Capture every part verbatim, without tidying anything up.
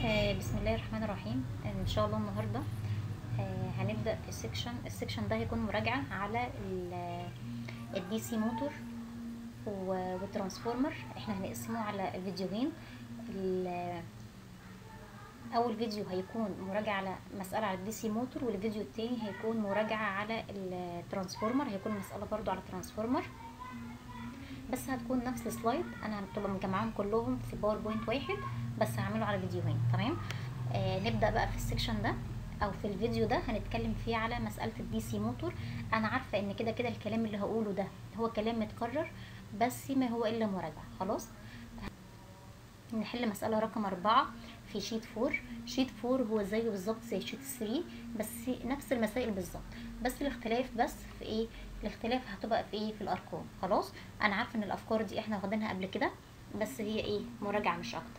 آه، بسم الله الرحمن الرحيم. ان شاء الله النهارده آه، هنبدا في السكشن السكشن ده هيكون مراجعه على الدي سي موتور والترانسفورمر. احنا هنقسمه على فيديوهين. ال- اول فيديو هيكون مراجعه على مساله على الدي سي موتور، والفيديو التاني هيكون مراجعه على الترانسفورمر، هيكون مساله برضو على الترانسفورمر، بس هتكون نفس السلايد. انا هتبقى مجمعهم كلهم في باوربوينت واحد، بس هعمله على فيديوهين. تمام. آه نبدا بقى في السكشن ده او في الفيديو ده هنتكلم فيه على مساله الدي سي موتور. انا عارفه ان كده كده الكلام اللي هقوله ده هو كلام متكرر، بس ما هو الا مراجعه. خلاص، نحل مسألة رقم أربعة في شيت فور. شيت فور هو زيه بالظبط زي شيت ثري، بس نفس المسائل بالظبط، بس الاختلاف بس في ايه؟ الاختلاف هتبقى في ايه؟ في الأرقام. خلاص، أنا عارفة إن الأفكار دي احنا واخدينها قبل كده، بس هي ايه؟ مراجعة مش أكتر.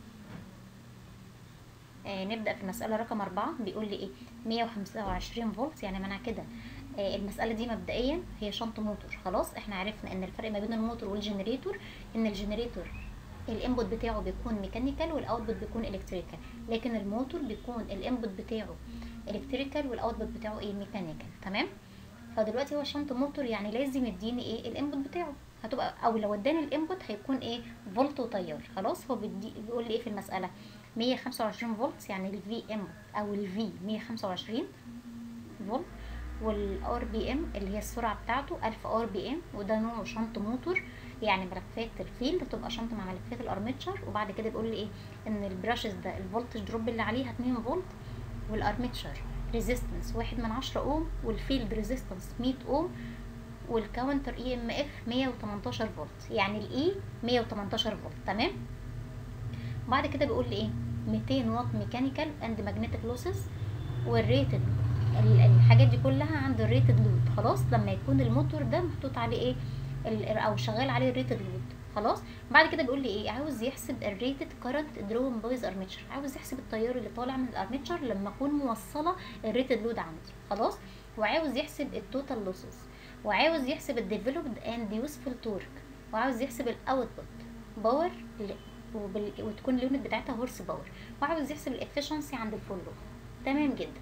آه نبدأ في المسألة رقم أربعة. بيقول لي ايه؟ مية وخمسة وعشرين فولت، يعني معنى كده آه المسألة دي مبدئيا هي شنط موتور. خلاص، احنا عرفنا ان الفرق ما بين الموتور والجنريتور ان الجنريتور الانبوت بتاعه بيكون ميكانيكال والاوتبوت بيكون الكتريكال، لكن الموتور بيكون الانبوت بتاعه الكتريكال والاوتبوت بتاعه ايه؟ ميكانيكال. تمام. فدلوقتي هو شنط موتور، يعني لازم يديني ايه؟ الانبوت بتاعه هتبقى، او لو اداني الانبوت هيكون ايه؟ فولت وتيار. خلاص، هو بيدي بيقول لي ايه في المساله؟ مية وخمسة وعشرين فولت، يعني الفي ام او الفي مية وخمسة وعشرين فولت، والار بي ام اللي هي السرعه بتاعته ألف ار بي ام، وده نوع شنط موتور، يعني ملفات الفيلد بتبقى شنط مع ملفات الارمتشر. وبعد كده بيقول لي ايه؟ ان البراشز ده الفولتج دروب اللي عليها اتنين فولت، والارمتشر ريزيستنس واحد من عشرة اوم، والفيلد ريزيستنس مية اوم، والكاونتر اي ام اف مية وتمنتاشر فولت، يعني الاي مية وتمنتاشر فولت. تمام. بعد كده بيقول لي ايه؟ ميتين واط ميكانيكال اند ماجنتيك لوسز، والريتد الحاجات دي كلها عند الريتد لود. خلاص، لما يكون الموتور ده محطوط عليه ايه او شغال عليه الريتد لود. خلاص، بعد كده بيقول لي ايه؟ عاوز يحسب الريتد كارنت درون بايز ارميتشر، عاوز يحسب التيار اللي طالع من الارميتشر لما اكون موصله الريتد لود عندي. خلاص، وعاوز يحسب التوتال لوسز، وعاوز يحسب الديفلوبد اند يوسفul تورك، وعاوز يحسب الاوتبوت باور وبال... وتكون اليونت بتاعتها هورس باور، وعاوز يحسب الافشنسي عند الفول لود. تمام جدا.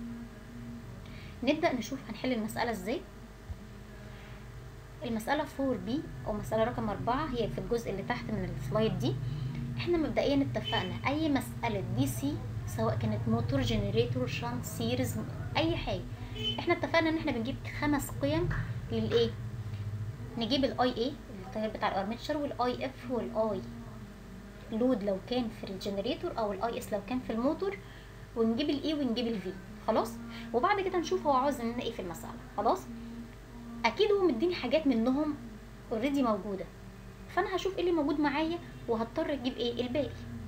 نبدأ نشوف هنحل المسألة ازاي. المسألة فور بي او مسألة رقم أربعة هي في الجزء اللي تحت من السلايد دي. احنا مبدئيا اتفقنا اي مسألة دي سي، سواء كانت موتور، جنريتور، شانت، سيريز، اي حاجة، احنا اتفقنا ان احنا بنجيب خمس قيم للايه؟ نجيب الاي اي التيار بتاع الارمتشر، والاي اف والاي لود لو كان في الجنريتور، او الاي اس لو كان في الموتور، ونجيب الاي ونجيب الفي. خلاص، وبعد كده نشوف هو عاوز مننا ايه في المسألة. خلاص، اكيد هو مديني حاجات منهم اوريدي موجوده، فانا هشوف ايه اللي موجود معايا وهضطر اجيب ايه الباقي.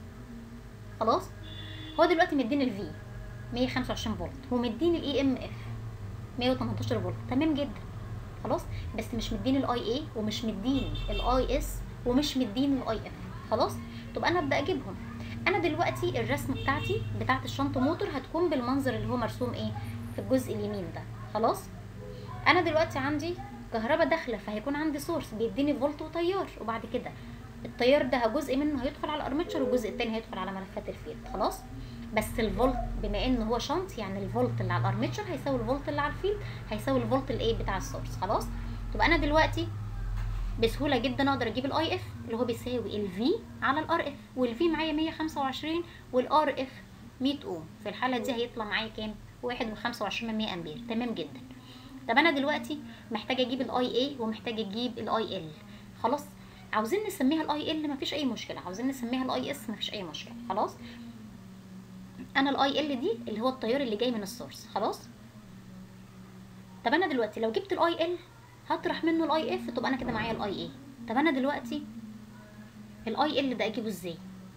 خلاص، هو دلوقتي مديني الفي مية وخمسة وعشرين فولت، ومديني الاي ام اف مية وتمنتاشر فولت. تمام جدا. خلاص، بس مش مديني الاي اي، ومش مديني الاي اس، ومش مديني الاي اف. خلاص، طب انا ابدا اجيبهم. انا دلوقتي الرسمه بتاعتي بتاعت الشنط موتور هتكون بالمنظر اللي هو مرسوم ايه في الجزء اليمين ده. خلاص، انا دلوقتي عندي كهرباء داخله، فهيكون عندي سورس بيديني فولت وتيار، وبعد كده التيار ده جزء منه هيدخل على الارمتشر، والجزء التاني هيدخل على ملفات الفيلد. خلاص، بس الفولت بما ان هو شنط، يعني الفولت اللي على الارمتشر هيساوي الفولت اللي على الفيلد هيساوي الفولت الايه بتاع السورس. خلاص، طب انا دلوقتي بسهوله جدا اقدر اجيب الاي اف اللي هو بيساوي الفي على الار اف، والفي معايا مية وخمسة وعشرين والار اف مية اوم. في الحاله دي هيطلع معايا كام؟ واحد وخمسة وعشرين من مية امبير. تمام جدا. طب انا دلوقتي محتاجه اجيب الاي اي ومحتاجه اجيب الاي ال. خلاص، عاوزين نسميها الاي ال مفيش اي مشكله، عاوزين نسميها الاي اس مفيش اي مشكله. خلاص، انا الاي ال دي اللي هو التيار اللي جاي من السورس. خلاص، طب انا دلوقتي لو جبت الاي ال هطرح منه الاي اف، طب انا كده معايا الاي اي. طب انا دلوقتي الاي ال ده اجيبه ازاي؟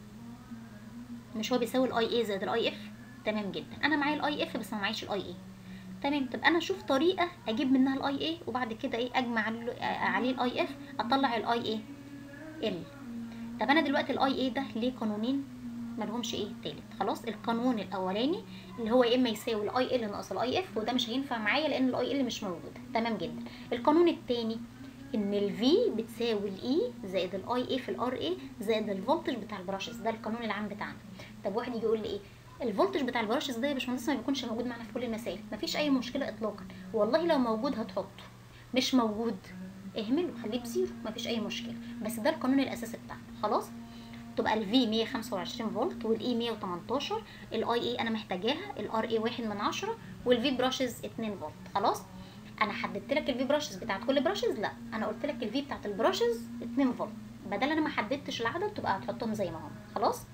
مش هو بيساوي الاي اي زائد الاي اف؟ تمام جدا، انا معايا الاي اف بس ما معيش الاي اي. تمام، طب انا اشوف طريقه اجيب منها الاي اي، وبعد كده ايه اجمع عليه الاي اف اطلع الاي اي ال. طب انا دلوقتي الاي اي ده ليه قانونين مالهمش ايه تالت. خلاص، القانون الاولاني اللي هو يا اما يساوي الاي ال ناقص الاي اف، وده مش هينفع معايا لان الاي ال مش موجوده. تمام جدا. القانون الثاني ان الفي بتساوي الاي زائد الاي اي في الار اي زائد الفولتج بتاع البراشز. ده القانون العام بتاعنا. طب واحد يجي يقول لي ايه الفولتج بتاع البراشز ده يا باشمهندس ما بيكونش موجود معانا في كل المسائل؟ مفيش اي مشكله اطلاقا، والله لو موجود هتحطه، مش موجود اهمله خليه بزيرو، مفيش اي مشكله، بس ده القانون الاساسي بتاعنا. خلاص، تبقى الفي مية وخمسة وعشرين فولت والاي مية وتمنتاشر، الاي اي انا محتاجاها، الار اي واحد من عشرة، والفي براشز اتنين فولت. خلاص، انا حددت لك الفي براشز بتاعت كل براشز؟ لا، انا قلت لك الفي بتاعت البراشز اتنين فولت، بدل انا ما حددتش العدد تبقى هتحطهم زي ما هم. خلاص،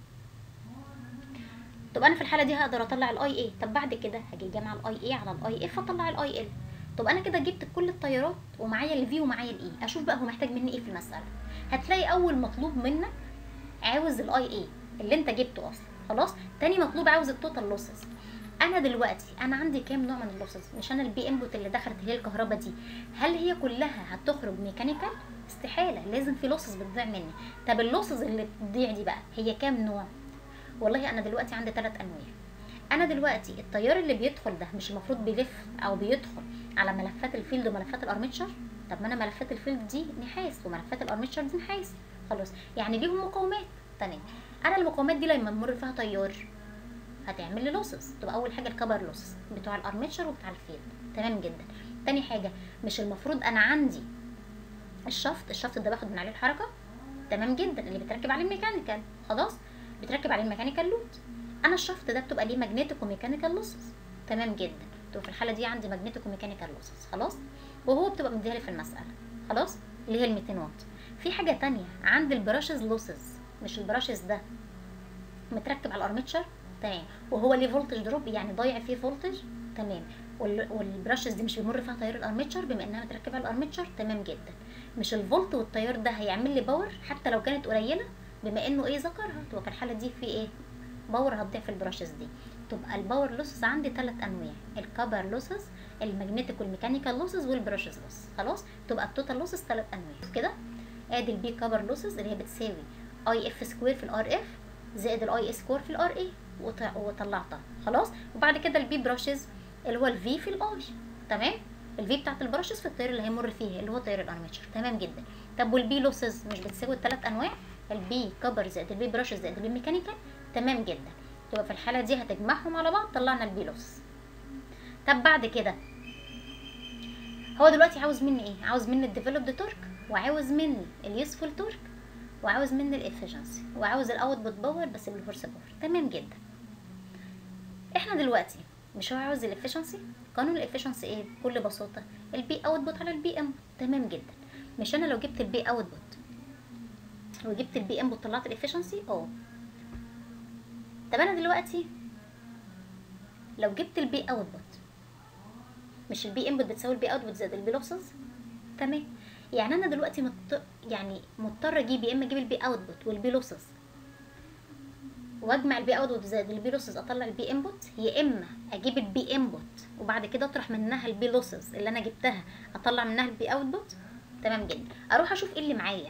طب انا في الحاله دي هقدر اطلع الاي اي. طب بعد كده هاجي جامعه الاي اي على الاي اف اطلع الاي ال. طب انا كده جبت كل التيارات ومعايا الفي ومعايا الاي، اشوف بقى هو محتاج مني ايه في المساله. هتلاقي اول مطلوب منك عاوز الاي اي اللي انت جبته اصلا. خلاص، تاني مطلوب عاوز التوتال لوسز. انا دلوقتي انا عندي كام نوع من اللوسز؟ مش انا البي انبوت اللي دخلت هي الكهرباء دي، هل هي كلها هتخرج ميكانيكال؟ استحاله، لازم في لوسز بتضيع مني. طب اللوسز اللي بتضيع دي بقى هي كام نوع؟ والله انا دلوقتي عندي ثلاث انواع. انا دلوقتي التيار اللي بيدخل ده مش المفروض بيلف او بيدخل على ملفات الفيلد وملفات الارميتشر؟ طب ما انا ملفات الفيلد دي نحاس وملفات الارميتشر دي نحاس، خلاص يعني ليهم مقاومات. تمام، انا المقاومات دي لما يمر فيها تيار هتعمل لي لوسز. تبقى اول حاجه الكبر لوسز بتوع الارميتشر وبتاع الفيلد. تمام جدا. تاني حاجه، مش المفروض انا عندي الشفط الشفط ده باخد من عليه الحركه؟ تمام جدا، اللي بتركب عليه الميكانيكال. خلاص، بتركب عليه الميكانيكال لود. انا الشفط ده بتبقى ليه ماجنتيك وميكانيكال لوسز. تمام جدا، تبقى في الحاله دي عندي ماجنتيك وميكانيكال لوسز. خلاص، وهو بتبقى مديها لي في المساله. خلاص، اللي هي ال ميتين واط. في حاجه تانية عندي البراشز لوسز. مش البراشز ده متركب على الارميتشر؟ تمام، وهو ليه فولتج دروب يعني ضايع فيه فولتج. تمام، والبراشز دي مش بيمر فيها تيار الارميتشر بما انها متركبه على الارميتشر. تمام جدا، مش الفولت والتيار ده هيعمل لي باور حتى لو كانت قليله بما انه ايه ذكرها؟ تبقى في الحاله دي في ايه؟ باور هتضيع في البراشز دي. تبقى الباور لوسز عندي ثلاث انواع، الكبر لوسز، الماجنتيك والميكانيكال لوسز، والبراشز لوس. خلاص، تبقى التوتال لوسز ثلاث انواع كده. ادي البي كبر لوسز اللي هي بتساوي اي اف سكوير في الار اف زائد الاي اس سكوير في الار اي، وطلعتها. خلاص، وبعد كده البي براشز اللي هو الفي في الاي. تمام، الفي بتاعت البراشز في التيار اللي هيمر فيها اللي هو تيار الارميتشر. تمام جدا. طب والبي لوسز مش بتساوي الثلاث انواع؟ البي كبر زائد البي براشز زائد البي ميكانيكال. تمام جدا، تبقى في الحاله دي هتجمعهم على بعض طلعنا البي لوس. طب بعد كده هو دلوقتي عاوز مني ايه؟ عاوز مني الديفلوبد تورك، وعاوز مني اليوسفول تورك، وعاوز مني الافشنسي، وعاوز الاوتبوت باور بس بالهورس باور. تمام جدا. احنا دلوقتي مش هو عاوز الافشنسي؟ قانون الافشنسي ايه بكل بساطه؟ البي اوتبوت على البي انبوت. تمام جدا. مش انا لو جبت البي اوتبوت وجبت البي انبوت طلعت الافشنسي؟ اه. طب انا دلوقتي لو جبت البي اوتبوت، مش البي انبوت بتساوي البي اوتبوت زائد البي لوسز؟ تمام، يعني انا دلوقتي مت... يعني مضطره اجيب يا اما اجيب البي اوتبوت والبي لوسز واجمع البي اوتبوت زائد البي لوسز اطلع البي انبوت، يا اما اجيب البي انبوت وبعد كده اطرح منها البي لوسز اللي انا جبتها اطلع منها البي اوتبوت. تمام جدا. اروح اشوف ايه اللي معايا.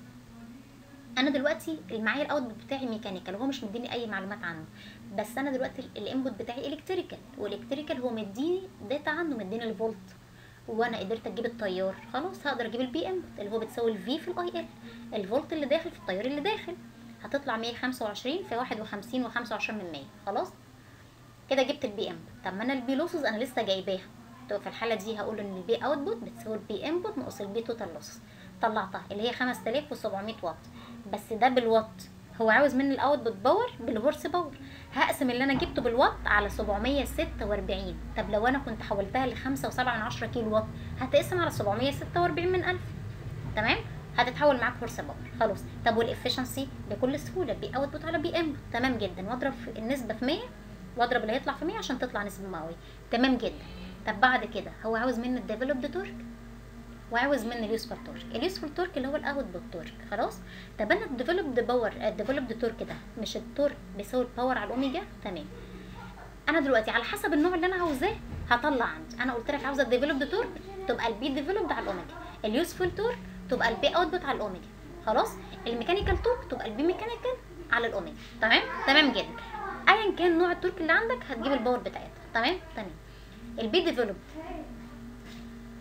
انا دلوقتي اللي معايا الاوتبوت بتاعي ميكانيكال وهو مش مديني اي معلومات عنه، بس انا دلوقتي الانبوت بتاعي الكتريكال، والالكتريكال هو مديني داتا عنه، مديني الفولت، وانا قدرت اجيب التيار. خلاص، هقدر اجيب البي انبوت اللي هو بتساوي الفي في الاي ال، الفولت اللي داخل في التيار اللي داخل، هتطلع مية وخمسة وعشرين في واحد وخمسين وخمسة وعشرين من مية. خلاص كده جبت البي انبوت. طب ما انا البي لوسز انا لسه جايباها، طب في الحاله دي هقول ان البي اوتبوت بتساوي البي انبوت ناقص البي توتال لوسز، طلعتها اللي هي خمسة آلاف وسبعمية واط، بس ده بالوات. هو عاوز مني الاوتبوت باور بالهورس باور، هقسم اللي انا جبته بالوات على سبعمية وستة واربعين. طب لو انا كنت حولتها ل خمسة وسبعة من عشرة كيلو وات هتقسم على سبعمية وستة واربعين من ألف. تمام، هتتحول معاك هورس باور. خلاص، طب والافشنسي بكل سهوله بي اوتبوت على بي انبوت. تمام جدا، واضرب النسبه في مية واضرب اللي هيطلع في مية عشان تطلع نسبه مئويه. تمام جدا. طب بعد كده هو عاوز مني الديفلوبد تورك وعاوز مني اليوسفول تورك. اليوسفول تورك اللي هو الاوتبوت تورك. خلاص، طب انا الديفلوبد باور الديفلوبد تورك ده مش التورك بيساوي الباور على الاوميجا؟ تمام، انا دلوقتي على حسب النوع اللي انا عاوزاه هطلع عندي. انا قلت لك عاوزه الديفلوبد تورك تبقى البي ديفلوبد على الاوميجا، اليوسفول تورك تبقى البي اوتبوت على الاوميجا. خلاص، الميكانيكال تورك تبقى البي ميكانيكال على الاوميجا. تمام تمام جدا. ايا كان نوع التورك اللي عندك هتجيب الباور بتاعتها. تمام تمام. البي ديفلوبد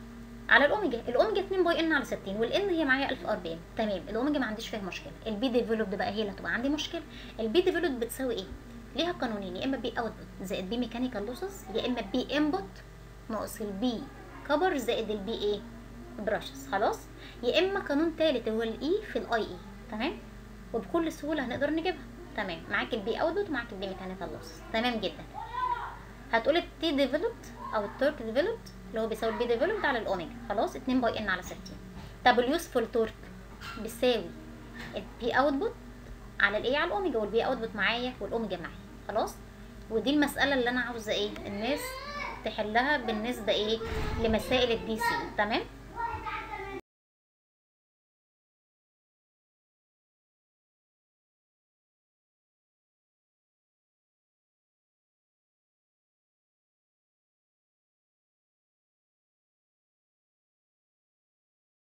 على الاوميجا. الاوميجا اتنين باي ان على ستين، والان هي معايا ألف ار بي ام. تمام، الاوميجا ما عنديش فيها مشكله. البي ديفلوبد بقى هي اللي هتبقى عندي مشكله. البي ديفلوبد بتساوي ايه؟ ليها قانونين، يا اما بي اوتبوت زائد بي ميكانيكال لوسز، يا اما بي انبوت ناقص البي كبر زائد البي ايه براشز. خلاص، يا اما قانون تالت هو الاي في الاي اي. تمام، وبكل سهوله هنقدر نجيبها. تمام، معاك البي اوتبوت ومعاك البي ميكانيكال لوسز. تمام جدا. هتقول التي ديفلوبد او التورك ديفلوبد اللي هو بيساوي البي ديفلوبد على الاوميجا. خلاص، اتنين باي ان على ستين. طب اليوسفول تورك بيساوي البي اوتبوت على الايه على الاوميجا، والبي اوتبوت معايا والاوميجا معايا. خلاص، ودي المساله اللي انا عاوزه ايه الناس تحلها بالنسبه ايه لمسائل الدي سي. تمام.